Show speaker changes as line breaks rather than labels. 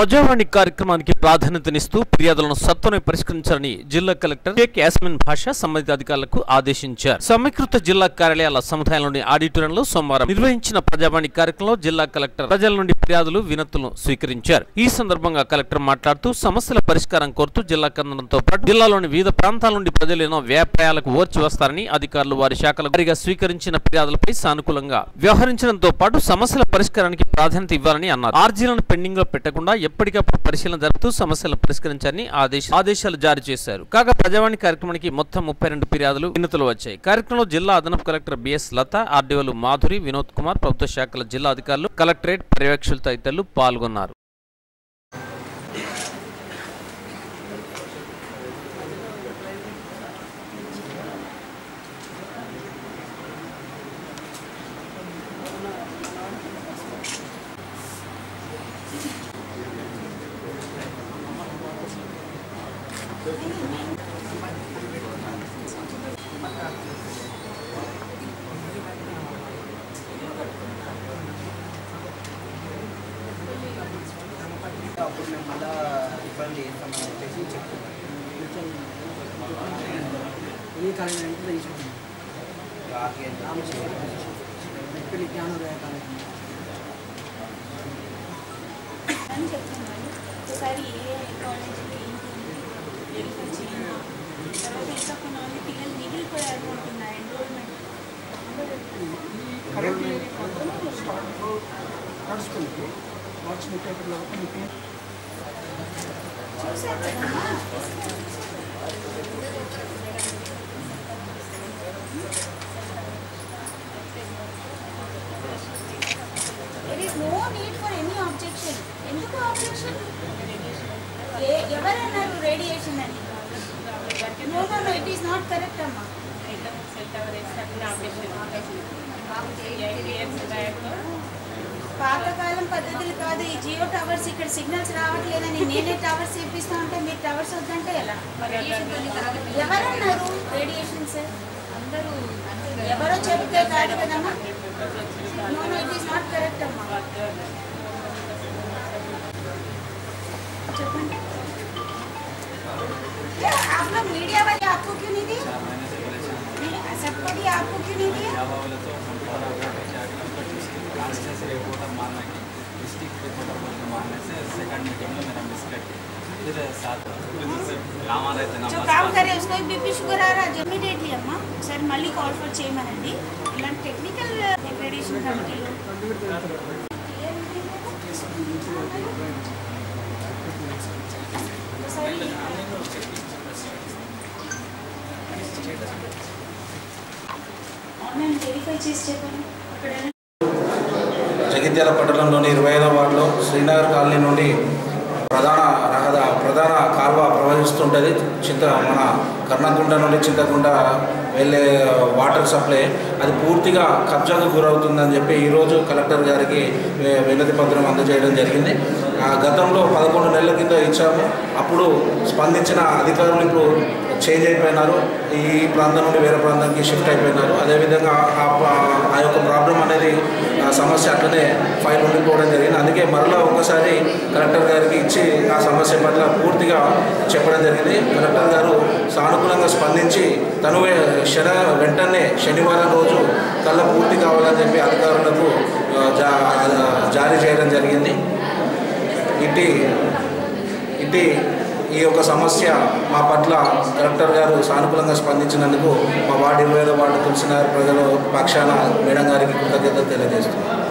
ప్రజావాణి కార్యక్రమానికి ప్రాధాన్యతనిస్తూ ఫిర్యాదులను సత్వరమే పరిష్కరించాలని జిల్లా కలెక్టర్ షేక్ యాస్మిన్ భాషా సంబంధిత అధికారులకు ఆదేశించారు. సమీకృత జిల్లా కార్యాలయాల సముదాయంలోని ఆడిటోరియంలో సోమవారం నిర్వహించిన ప్రజావాణి కార్యక్రమంలో జిల్లా కలెక్టర్ ప్రజల నుండి ఫిర్యాదులు వినతులను స్వీకరించారు. ఈ సందర్భంగా కలెక్టర్ మాట్లాడుతూ సమస్యల పరిష్కారం కోరుతూ జిల్లా కేంద్రంతో పాటు జిల్లాలోని వివిధ ప్రాంతాల నుండి ప్రజలు ఎన్నో వ్యాపారాలకు ఓర్చి వస్తారని అధికారులు వారి శాఖల వారీగా స్వీకరించిన ఫిర్యాదులపై సానుకూలంగా వ్యవహరించడంతో పాటు సమస్యల పరిష్కారానికి ప్రాధాన్యత ఇవ్వాలని అన్నారు. ఆర్జీలను పెండింగ్ లో పెట్టకుండా ఎప్పటికప్పుడు పరిశీలన జరుపుతూ సమస్యలను పరిష్కరించాలని ఆదేశాలు జారీ చేశారు. కాగా ప్రజావాణి కార్యక్రమానికి మొత్తం 32 ఫిర్యాదులు వినతులు వచ్చాయి. కార్యక్రమంలో జిల్లా అదనపు కలెక్టర్ బిఎస్ లత, ఆర్డీఓలు మాధురి, వినోద్ కుమార్, ప్రభుత్వ శాఖల జిల్లా అధికారులు, కలెక్టరేట్ పర్యవేక్షకులు తదితరులు పాల్గొన్నారు.
అప్పుడు మేము మళ్ళీ రిఫండ్ చేస్తామని చెప్పేసి చెప్తున్నాం. ఈ కాలేజ్ అంటే తీసుకుంటున్నాం జ్ఞానోదయ కాలేజ్
అని చెప్తున్నాను. ఒకసారి ఏ కాలేజీకి వెరిఫై చేయండి. తర్వాత ఇంకా కొన్ని పిల్లలు మిగిలిపోయారు అంటున్నారు. ఎన్రోల్మెంట్
నడుచుకుంటూ మార్చి 31
చూసారు కదమ్మా. There is no need for any objection. ఎందుకు objection? ఎవరన్నారు రేడియేషన్ అని? No, it is not correct అమ్మా. పాతకాలం పద్ధతులు కాదు ఈ జియో టవర్స్. ఇక్కడ సిగ్నల్స్ రావట్లేదని నేనే టవర్స్ ఇప్పిస్తా ఉంటే మీరు టవర్స్ వద్దంటే ఎలా? ఎవరన్నారు రేడియేషన్స్? అందరూ ఎవరో చెప్తే కాదు కదమ్మా. No, it is not correct అమ్మా. చెప్పండి. आप लोग मीडिया वाले आपको क्यों नहीं दिए? सबको दिए, आपको क्यों नहीं दिए? जो काम करे उसको बीपी शुगर आ रहा है इमीडिएटली अम्मा सर मल्ली कॉल फॉर చేయమనండి. ఇలాంటి టెక్నికల్ అక్రెడిటేషన్ కమిటీలో ఆన్లైన్ వెరిఫై చేసి చెప్పండి.
జగిత్యాల పట్టణంలోని 25వ వార్డులో శ్రీనగర్ కాలనీ నుండి ప్రధాన కాల్వ ప్రవహిస్తుంటుంది. మన కర్ణకుంట నుండి చింతకుంట వెళ్ళే వాటర్ సప్లై అది పూర్తిగా కబ్జాకు గురవుతుందని చెప్పి ఈరోజు కలెక్టర్ గారికి వినతి పత్రం అందజేయడం జరిగింది. గతంలో 11 నెలల కింద ఇచ్చాము. అప్పుడు స్పందించిన అధికారులు ఇప్పుడు చేంజ్ అయిపోయినారు. ఈ ప్రాంతం నుండి వేరే ప్రాంతానికి షిఫ్ట్ అయిపోయినారు. అదేవిధంగా ఆ యొక్క ప్రాబ్లం అనేది సమస్య అట్లనే ఫైల్ ఉండిపోవడం జరిగింది. అందుకే మరలా ఒకసారి కలెక్టర్ గారికి ఇచ్చి ఆ సమస్య పట్ల పూర్తిగా చెప్పడం జరిగింది. కలెక్టర్ గారు సానుకూలంగా స్పందించి తను వెంటనే శనివారం రోజు కల్లా పూర్తి కావాలని చెప్పి అధికారులకు జారీ చేయడం జరిగింది. ఇటీ ఈ యొక్క సమస్య మా పట్ల కలెక్టర్ గారు సానుకూలంగా స్పందించినందుకు మా వార్డు 25వ వార్డు తులసినగర్ ప్రజల పక్షాన మేడం గారికి కృతజ్ఞతలు తెలియజేస్తున్నాం.